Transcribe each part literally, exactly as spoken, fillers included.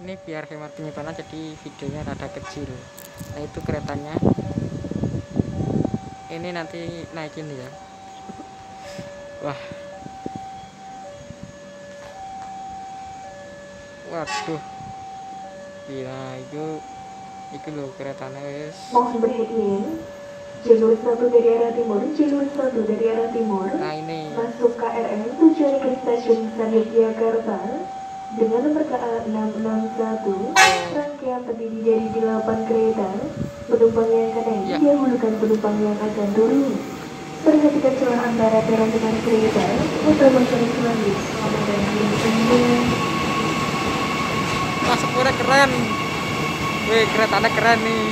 ini biar hemat penyimpanan jadi videonya rada kecil. Nah itu keretanya, ini nanti naikin ya. Wah, waduh, gila itu itu loh keretanya guys. Mohon perhatian, jalur satu dari arah timur, jalur satu dari arah timur, Nah ini masuk K R L tujuan ke stasiun Besar Yogyakarta dengan nomor K A enam enam satu. Rangkaian terdiri dari delapan kereta. Penumpang yang akan naik Ya. didahulukan penumpang yang akan turun. Perhatikan celah antara peron dengan kereta utamakan selalu dan diri. wah sepurnya keren. Wih keretanya keren nih.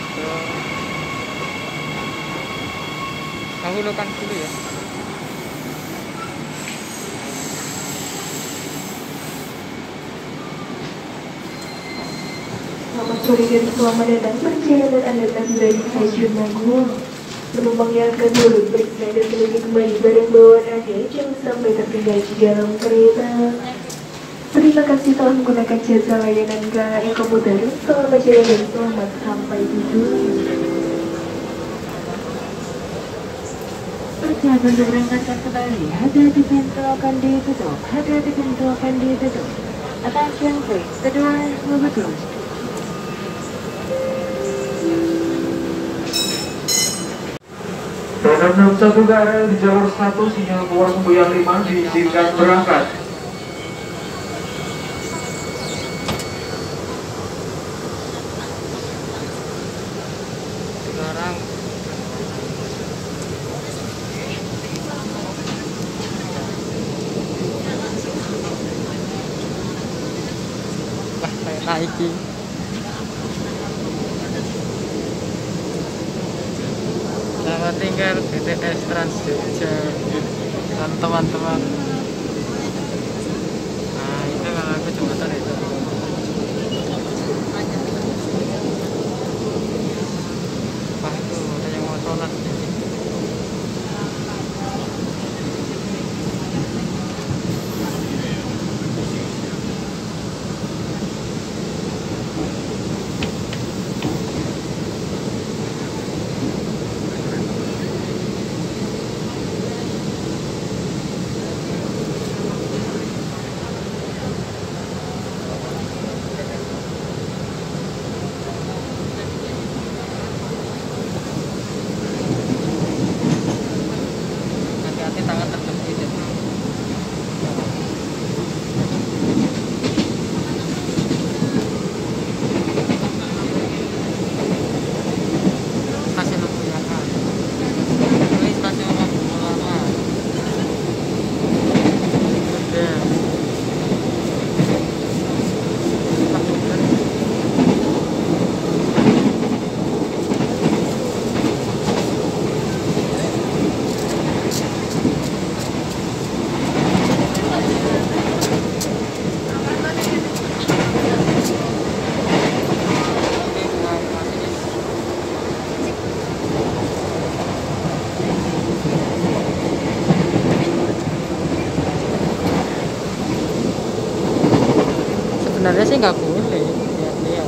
Dahulukan dulu ya. Selamat sore dan selamat datang perjalanan Anda tiba di stasiun Nanggung. Penumpang yang akan turun bersedia selagi kembali barang bawaan Anda jangan sampai tertinggal di dalam kereta. Terima kasih telah menggunakan jasa layanan K A I Komuter. Selamat jalan dan selamat sampai tujuan. Perjalanan diberangkatkan kembali. Hati-hati pintu akan ditutup. Hati-hati pintu akan ditutup. Attention please, the doors will be closed. Kereta enam satu K R L di jalur satu sinyal keluar semboyan lima diizinkan berangkat. Sekarang wah saya naiki. Selamat tinggal B T S Trans Jogja dan teman-teman. Nah itu kalau aku jembatan itu. Wah itu ada yang mau sholat di sini. Hati-hati tangan terjepit ya. Stasiun Lubuyaka. Ini stasiun Lubuyaka. Ya. Sebenarnya sih nggak boleh lihat-lihat.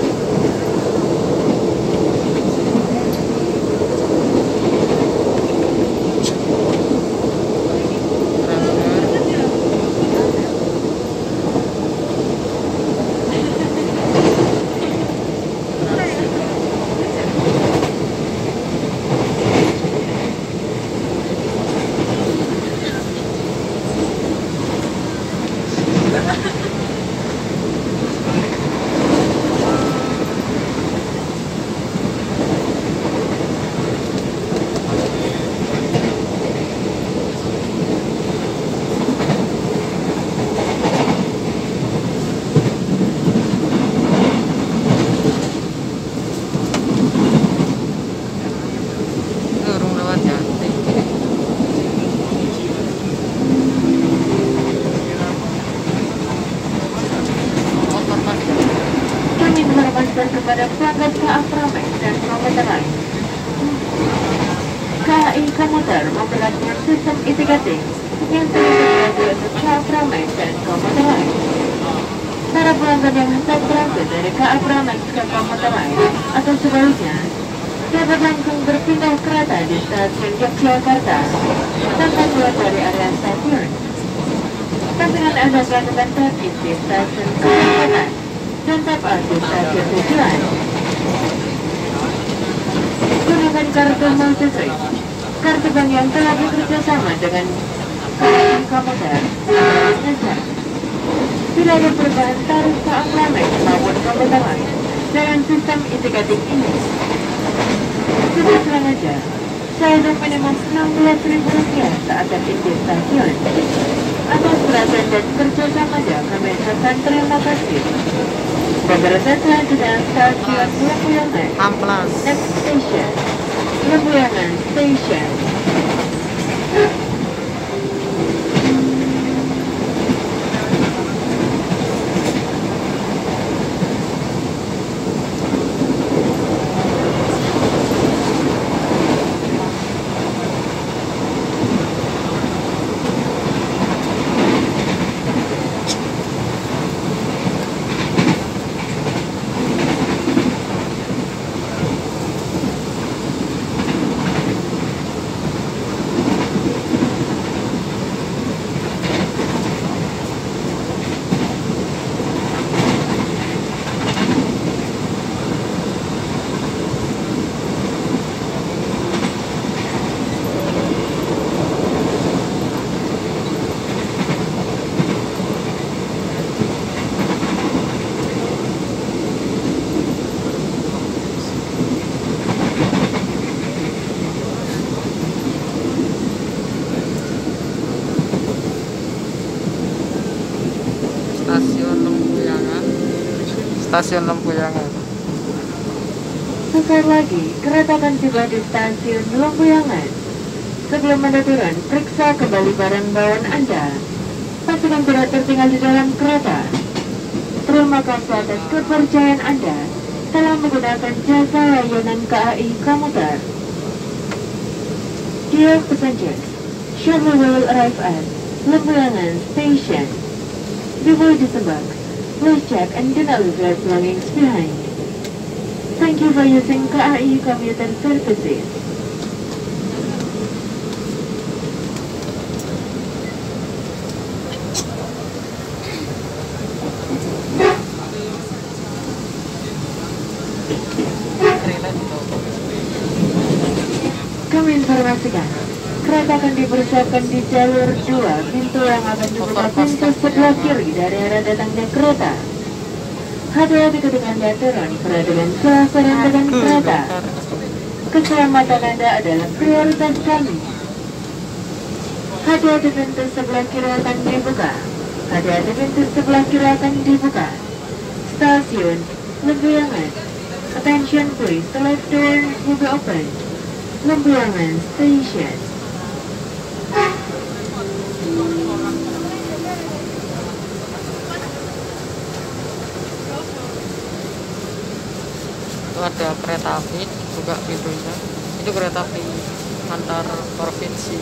Turun lewat Jati. Motor mas. Kami menginformasikan kepada pelanggan K A Pramex dan komuter lain. K A I Komuter memperlakukan sistem E tiga T yang terintegrasi untuk K A Pramex dan komuter lain. Para pelanggan pelanggan yang hendak berangkat dari K A Pramet ke Komuter Lain atau sebaliknya dapat langsung berpindah kereta di stasiun Yogyakarta tanpa keluar dari area stasiun. Dengan Anda melakukan tap-in di stasiun keberangkatan dan tap-out di stasiun tujuan. Gunakan kartu multi-trip, kartu bank yang telah bekerja sama dengan K A I Komuter Indonesia. Tidak ada perubahan tarif K A Pramet maupun Komuter Lain dengan sistem e-tiketing ini. Sudah tenang aja, saldo minimum enam belas ribu rupiah saat tap-in di stasiun. Atas perhatian dan kerjasama aja kami ucapkan terima kasih. Beberapa selanjutnya stasiun Lembuyangan. Amplas. Next station, Lembuyangan Station. Stasiun Lembuyangan. Stasiun Lembuyangan. Sesaat lagi, kereta akan tiba di stasiun Lembuyangan. Sebelum Anda turun, periksa kembali barang bawaan Anda. Pastikan tidak tertinggal di dalam kereta. Terima kasih atas kepercayaan Anda dalam menggunakan jasa layanan K A I Komuter. Dear passengers, shortly we will arrive at Lembuyangan Station. Before disembark, please check and do not leave your belongings behind. Thank you for using K A I Commuter Services. Kami informasikan, kereta akan dipersiapkan di jalur dua, pintu yang akan dibuka pintu sebelah kiri dari arah datangnya kereta. Hati-hati ketika Anda turun, perhatikan suasana dengan kereta. Keselamatan Anda adalah prioritas kami. Hati-hati pintu sebelah kiri akan dibuka. Hati-hati pintu sebelah kiri akan dibuka. Stasiun Lembuyangan. Attention please, the left door will be open. Lembuyangan Station. Itu ada kereta api, buka pintunya. Itu kereta api antar provinsi.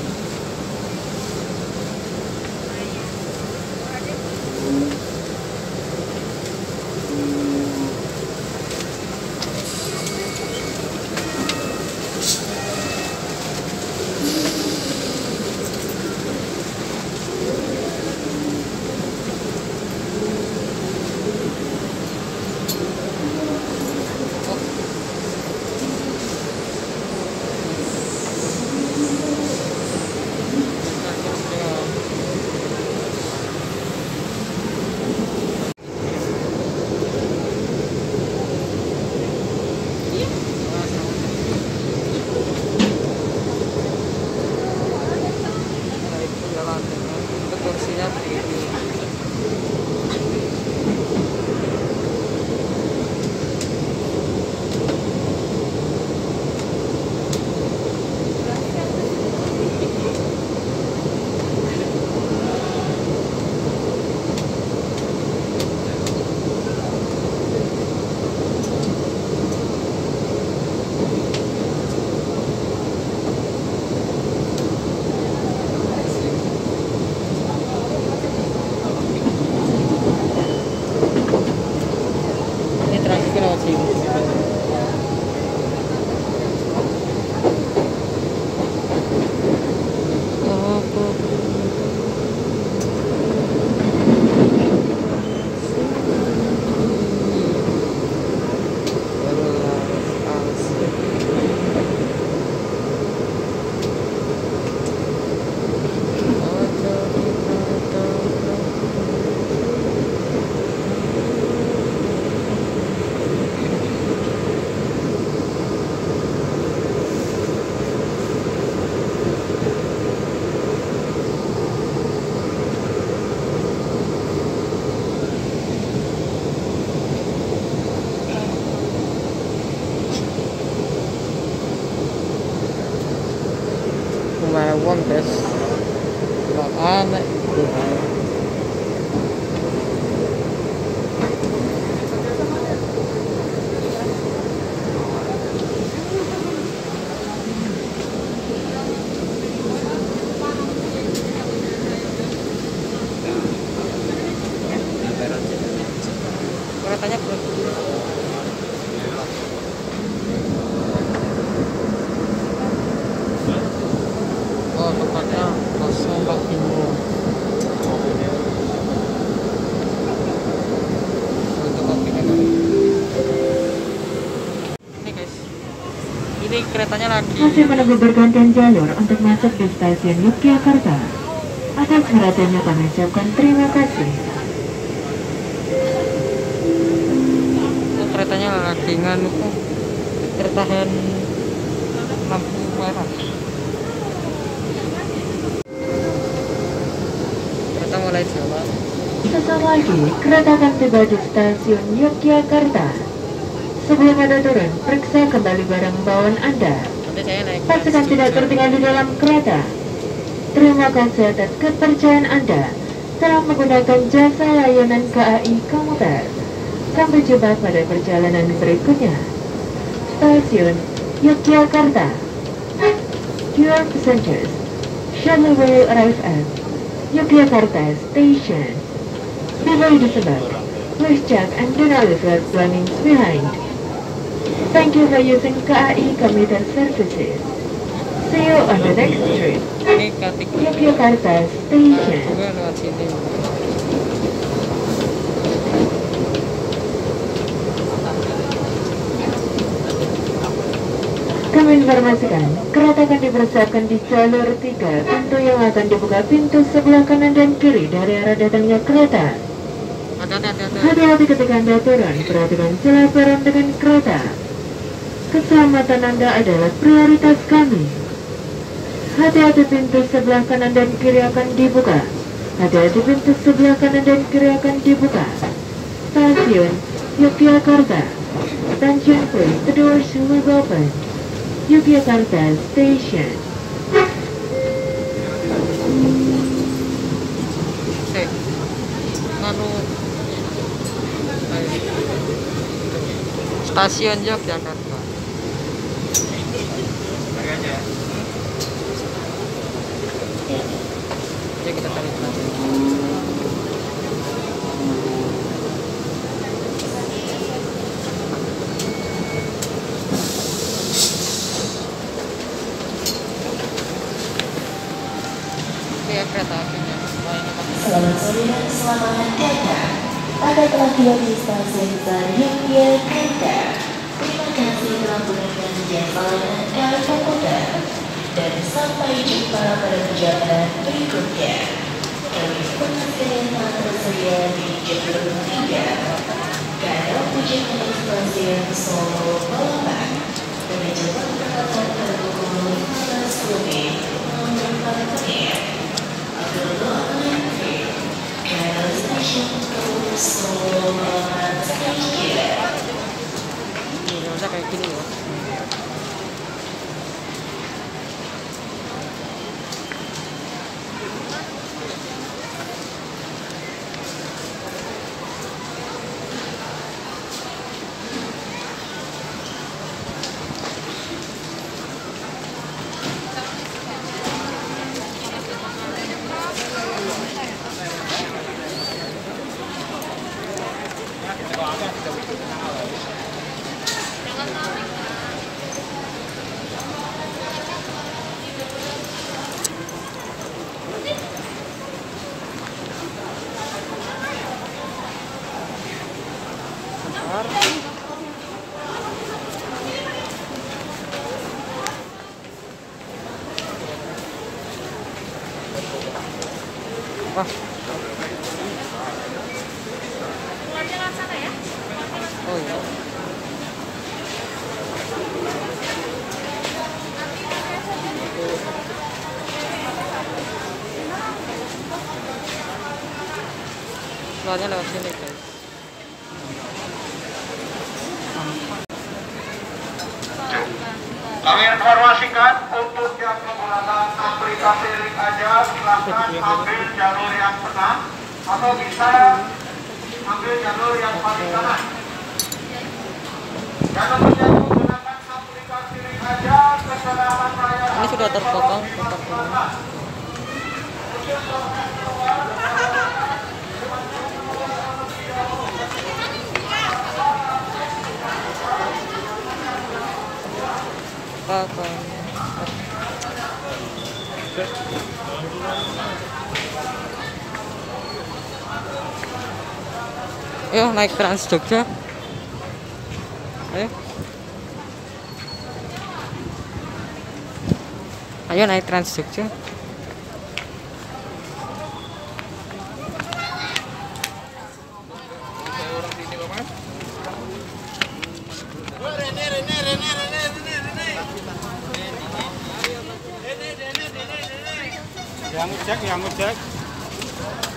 uang guys, nggak aneh gitu. Keretanya bro. Oh tempatnya kosong lagi bro. Untuk kopinya kali. Ini guys, ini keretanya lagi. Masih menunggu bergantian jalur untuk masuk di stasiun Yogyakarta. Atas perhatiannya kami ucapkan terima kasih. Oh, keretanya lagi nganu kok tertahan lampu merah. Kereta mulai jalan. Sesaat lagi, kereta akan tiba di stasiun Yogyakarta. Sebelum Anda turun, periksa kembali barang bawaan Anda. Nanti saya naik. Pastikan tidak tertinggal di dalam kereta. Terima kasih atas kepercayaan Anda telah menggunakan jasa layanan K A I Komuter. Sampai jumpa pada perjalanan berikutnya. Stasiun Yogyakarta. Dear passengers, shuttle will arrive at Yogyakarta Station. Before you disembark, please check and do not leave your belongings behind. Thank you for using K A I Commuter Services. See you on the next trip. Ini katik Yogyakarta Station. juga lewat sini. Kami informasikan, kereta akan dipersiapkan di jalur tiga, pintu yang akan dibuka pintu sebelah kanan dan kiri dari arah datangnya kereta. Hati-hati, hati-hati. Hati-hati ketika Anda turun, perhatikan celah peron dengan kereta. Keselamatan Anda adalah prioritas kami. Hati-hati pintu sebelah kanan dan kiri akan dibuka. Hati-hati pintu sebelah kanan dan kiri akan dibuka. Stasiun Yogyakarta. Attention please, the doors will be open. Yogyakarta Station. Eh, nganu ayo. Stasiun Yogyakarta. Ya kita tarik lagi. Ini ya kereta apinya. Wah, ini mah. Selamat sore dan selamat datang. Anda telah tiba di stasiun besar Yogyakarta. Terima kasih telah menggunakan jasa layanan K A I Komuter. Dan sampai jumpa pada perjalanan berikutnya. Kami informasikan telah tersedia di jalur tiga. Karena tujuan dari stasiun Solo Balapan. Manajemen berangkat pada pukul lima belas lebih empat menit. Kereta stasiun Solo Balapan Station. Ini masa kayak gini loh. Wah. Oh iya. Keluarnya lewat sini guys. Kami informasikan untuk yang menggunakan aplikasi Link Aja, silahkan ambil jalur yang tengah atau bisa ambil jalur yang paling kanan. Yang tentunya menggunakan aplikasi Link Aja, kesalahan raya. Ini sudah terpotong. Ayo naik Trans Jogja. Ayo. Ayo naik Trans Jogja. Yang ngecek, yang ngecek.